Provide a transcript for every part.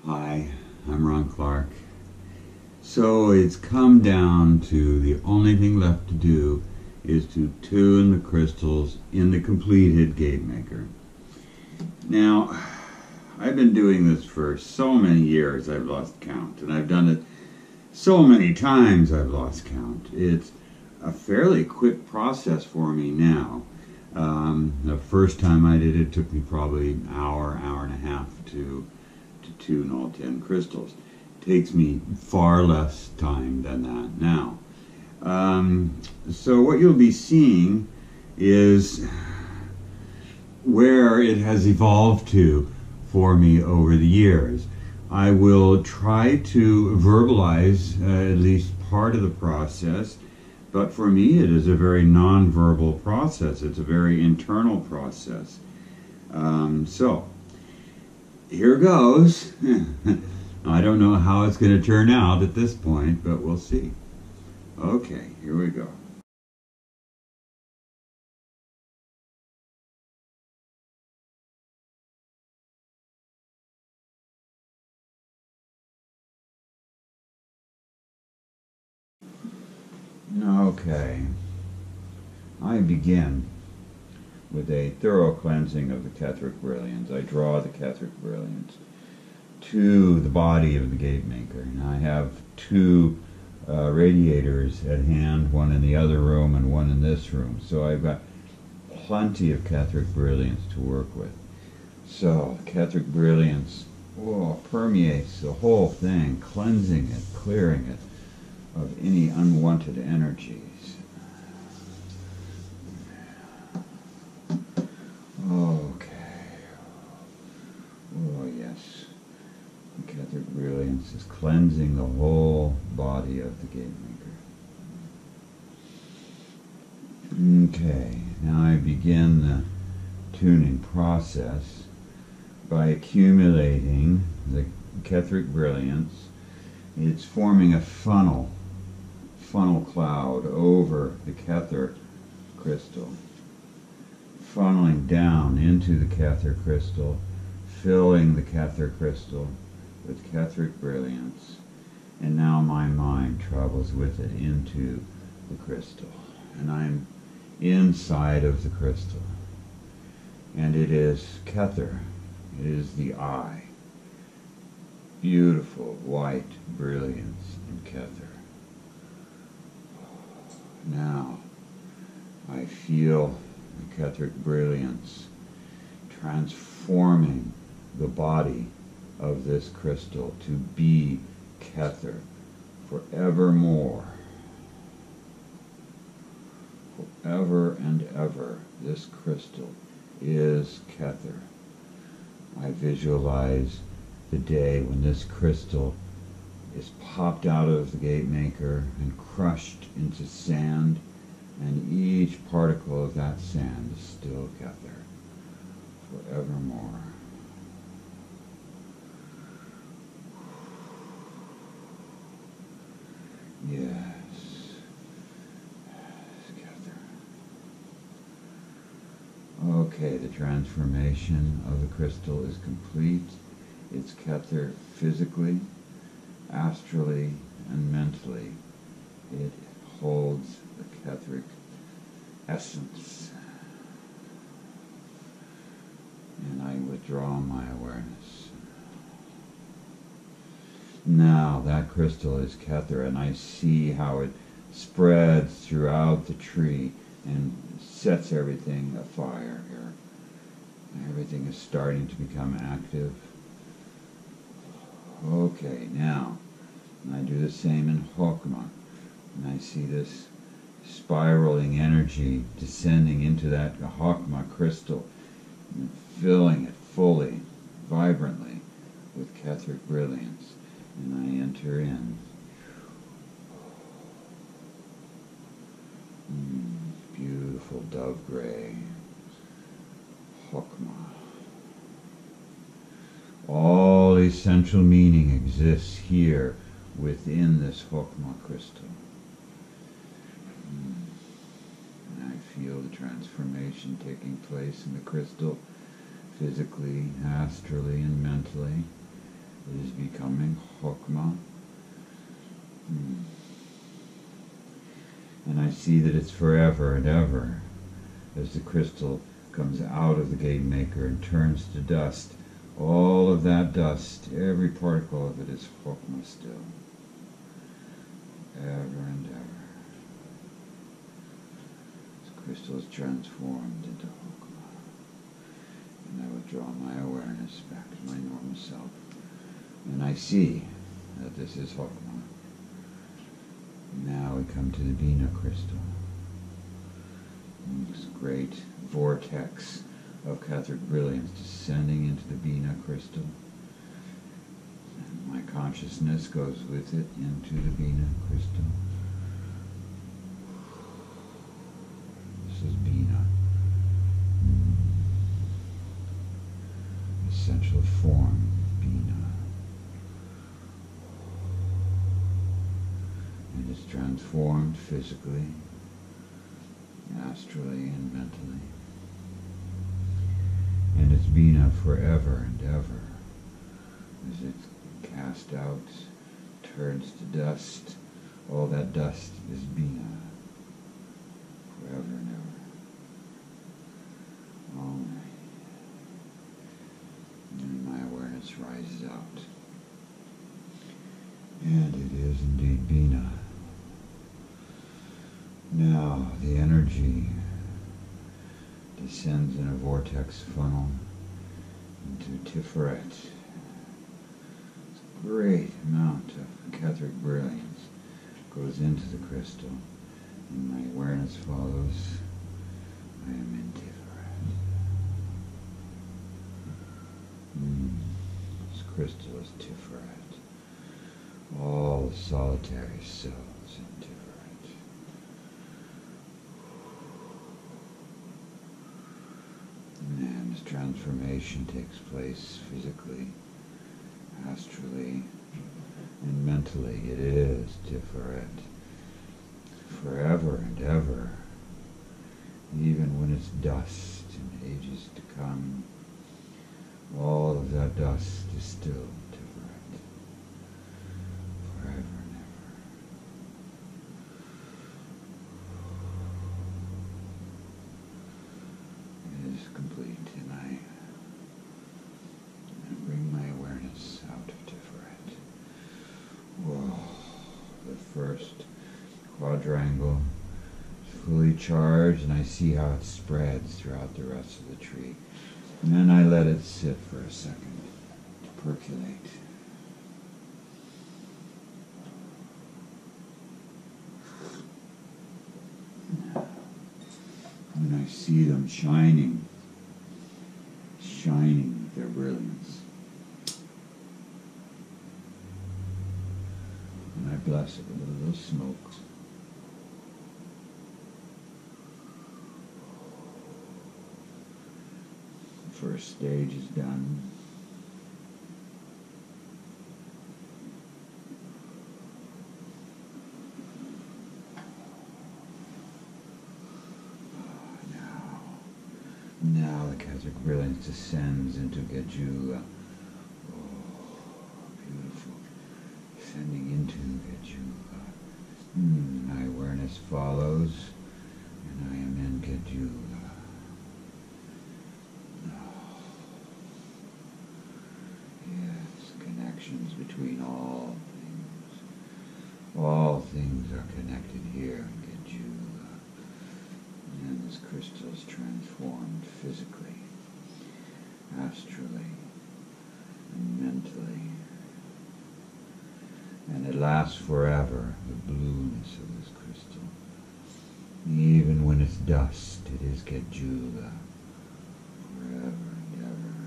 Hi, I'm Rawn Clark. So it's come down to the only thing left to do is to tune the crystals in the completed gate maker. Now, I've been doing this for so many years I've lost count, and I've done it so many times I've lost count. It's a fairly quick process for me now. The first time I did it took me probably an hour and a half to tune all 10 crystals. It takes me far less time than that now. So what you'll be seeing is where it has evolved to for me over the years. I will try to verbalize at least part of the process, but for me it is a very non-verbal process. It's a very internal process. So here goes. I don't know how it's going to turn out at this point, but we'll see. Okay, here we go. Okay, I begin with a thorough cleansing of the Catheric brilliance. I draw the Catheric brilliance to the body of the gate maker. Now I have two radiators at hand, one in the other room and one in this room. So I've got plenty of Catheric brilliance to work with. So Catheric brilliance permeates the whole thing, cleansing it, clearing it of any unwanted energies. Okay. Oh yes. The Catheric brilliance is cleansing the whole body of the gate maker. Okay, now I begin the tuning process by accumulating the Catheric brilliance. It's forming a funnel cloud over the Cathar crystal, funneling down into the Cathar crystal, filling the Cathar crystal with Catheric brilliance, and now my mind travels with it into the crystal, and I'm inside of the crystal, and it is Cathar, it is the eye, beautiful white brilliance in Cathar. Now I feel the Catheric brilliance transforming the body of this crystal to be Cathar forevermore. Forever and ever, this crystal is Cathar. I visualize the day when this crystal is popped out of the gate maker and crushed into sand, and each particle of that sand is still Cathar forevermore. Yes, Cathar. Okay, the transformation of the crystal is complete. It's Cathar physically, astrally, and mentally. It holds the Catheric essence. And I withdraw my awareness. Now that crystal is Cathar, and I see how it spreads throughout the tree and sets everything afire here. Everything is starting to become active. Okay, now I do the same in Hokmah, and I see this spiraling energy descending into that Hokmah crystal and filling it fully, vibrantly with Catheric brilliance, and I enter in. Beautiful dove gray Hokmah. All essential meaning exists here within this Hokmah crystal. And I feel the transformation taking place in the crystal, physically, astrally, and mentally. It is becoming Chokmah. And I see that it's forever and ever as the crystal comes out of the gate maker and turns to dust. All of that dust, every particle of it is Chokmah still. Ever and ever. This crystal is transformed into Chokmah. And I withdraw my awareness back to my normal self. And I see that this is Chokmah. Now we come to the Bina crystal. This great vortex of Catholic brilliance descending into the Bina crystal. And my consciousness goes with it into the Bina crystal. This is Bina. Essential form, Bina. And it's transformed physically, astrally, and mentally. And it's Bina forever and ever. As it's cast out, turns to dust, all that dust is Bina forever and ever. All right. And my awareness rises out. And it is indeed Bina. Now the energy descends in a vortex funnel into Tiferet. A great amount of Catholic brilliance goes into the crystal, and my awareness follows. I am in Tiferet. This crystal is Tiferet. All the solitary cells in Tiferet. And this transformation takes place physically, astrally, and mentally. It is Tiferet. Forever and ever. Even when it's dust in ages to come, all of that dust is still Tiferet. Forever and ever. It is complete, and I bring my awareness out of Tiferet. Whoa, the first quadrangle is fully charged, and I see how it spreads throughout the rest of the tree. And then I let it sit for a second to percolate. And I see them shining with their brilliance. And I bless it with a little smoke. The first stage is done. Now the Catholic brilliance descends into Gajula. Oh, beautiful. Descending into Gajula. My awareness follows, and I am in Gajula. Oh. Yes, connections between all things. All things are connected here in Gajula. And this crystal is transformed physically, astrally, and mentally. And it lasts forever, the blueness of this crystal. Even when it's dust, it is Gajula, forever and ever.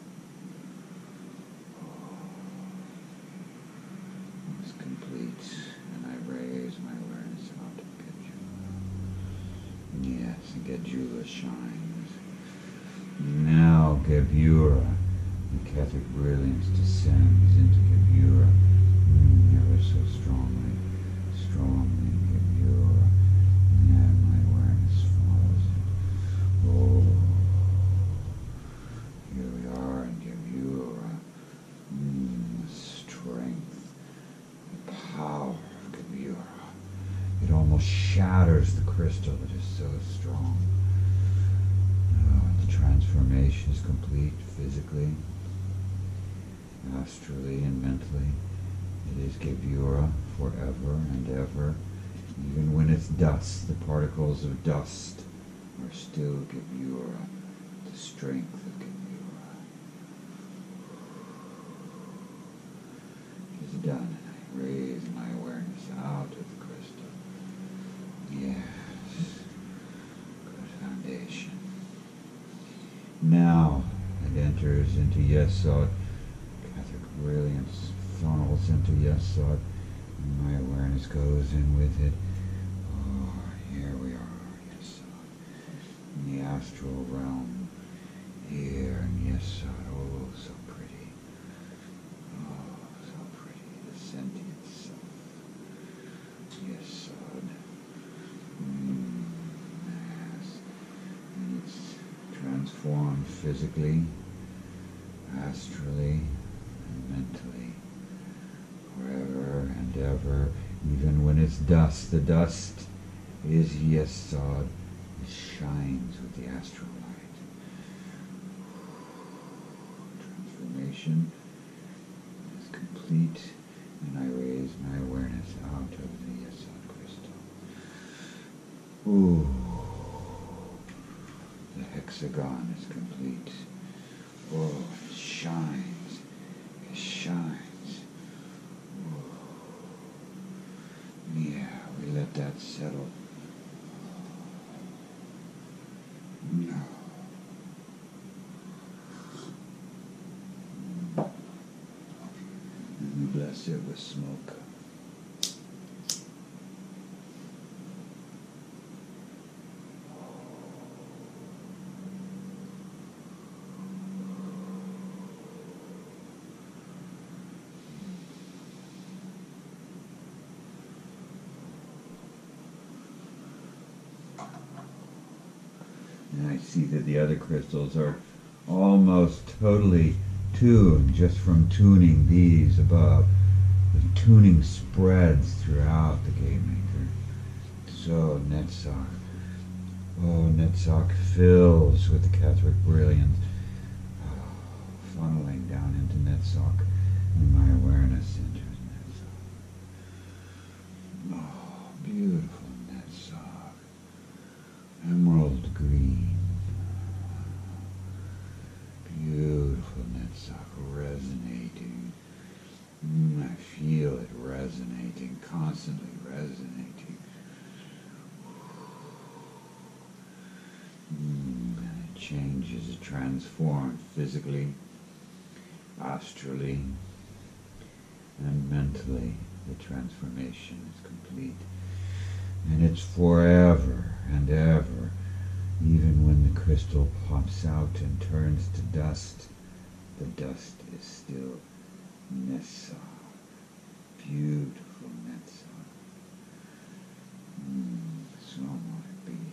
It's complete, and I raise my awareness out of Gajula. Yes, and Gajula shines. Now Gabura, the Catholic brilliance descends into Gabura. Ever so strongly, Gabura. And my awareness follows it. Oh, here we are in Gabura. almost shatters the crystal that is so strong. The transformation is complete physically, astrally, and mentally. It is Gebura forever and ever. Even when it's dust, the particles of dust are still Gebura, the strength of Gebura. It is done, and I raise my awareness out of the crystal. Yes, good foundation. Now it enters into Yesod. Catholic brilliance funnels into Yesod, and my awareness goes in with it. Oh, here we are, Yesod, in the astral realm. Here in Yesod, oh, so pretty. Oh, so pretty, the sentient self. Yesod. Yes. And it's transformed physically, astrally, and mentally, forever and ever. Even when it's dust, the dust is Yesod. It shines with the astral light. Transformation is complete, and I raise my awareness out of the Yesod crystal. Ooh. The hexagon is complete. Oh, it shines. It shines. Oh. Yeah, we let that settle. No. And we bless it with smoke. And I see that the other crystals are almost totally tuned just from tuning these above. The tuning spreads throughout the Gatemaker. So Netzach. Oh, Netzach fills with the Catholic brilliance, funneling down into Netzach, and my awareness enters Netzach. Oh, beautiful Netzach. Emerald green. Beautiful Netzach resonating. I feel it resonating, constantly resonating. And it changes, it transforms physically, astrally, and mentally. The transformation is complete. And it's forever and ever. Even when the crystal pops out and turns to dust, the dust is still Netzach. Beautiful Netzach. So might it be.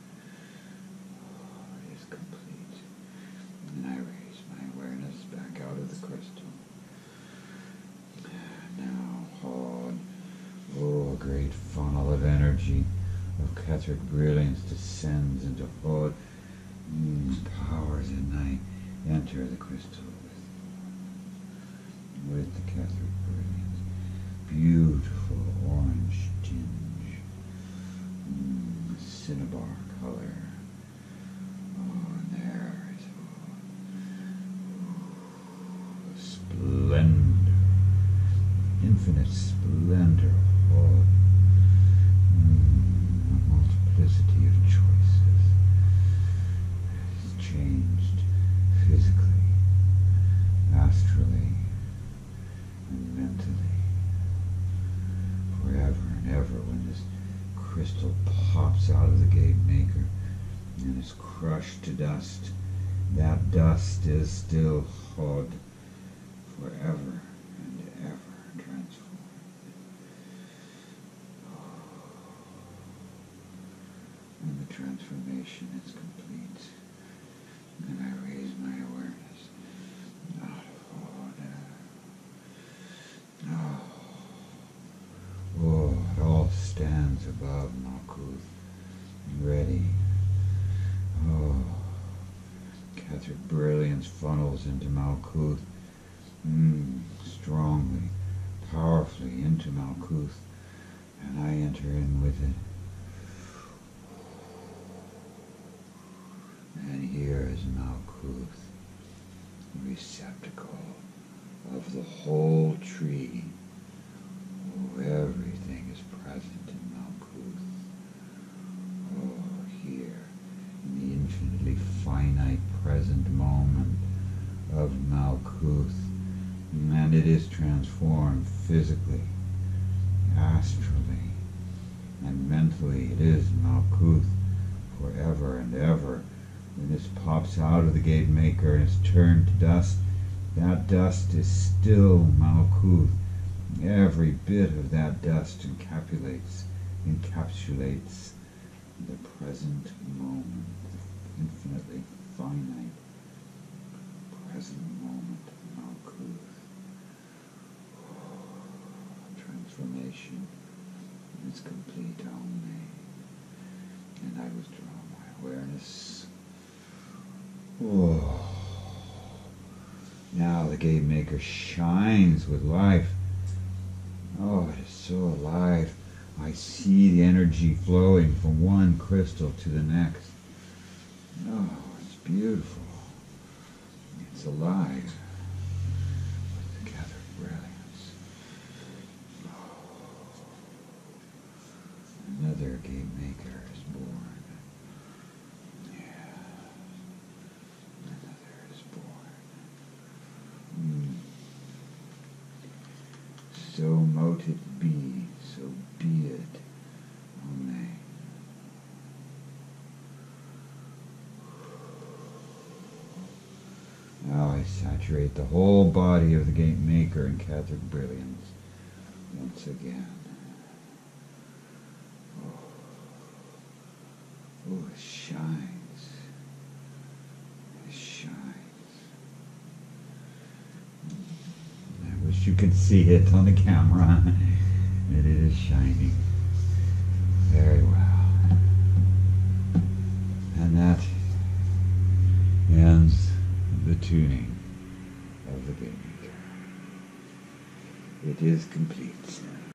Oh, it is complete. And I raise my awareness back out of the crystal. Now, Hod. Oh, a great funnel of energy of Catholic brilliance descends into Hod. Powers, and I enter the crystal with the Catholic brilliance. Beautiful orange tinge. Cinnabar color. Oh, and there is splendor. Infinite splendor. Oh, a multiplicity of choices. It's changed physically, astrally, and mentally. Forever and ever, when this crystal pops out of the Gatemaker and is crushed to dust, that dust is still Hod, forever and ever transformed. And the transformation is complete. And I raise my awareness out of Hod. Oh, it all stands lungs above Malkuth. Ready. Oh, Catholic brilliance funnels into Malkuth. Strongly, powerfully into Malkuth. And I enter in with it. And here is Malkuth, receptacle of the whole tree. Oh, everything is present in Malkuth. Oh, here, in the infinitely finite present moment of Malkuth. And it is transformed physically, astrally, and mentally. It is Malkuth forever and ever. When this pops out of the gate maker and is turned to dust, that dust is still Malkuth. Every bit of that dust encapsulates the present moment, the infinitely finite present moment of Malkuth. Transformation is complete only, and I withdraw my awareness. Oh. Now the gate maker shines with life. Oh, it is so alive. I see the energy flowing from one crystal to the next. Oh, it's beautiful. It's alive with the gathered brilliance. Oh. Another gate maker is born. So mote it be, so be it. Amen. Now I saturate the whole body of the gate maker in Catholic brilliance once again. Oh, it shines. It shines. I wish you could see it on the camera. It is shining very well. And that ends the tuning of the gate maker. It is complete.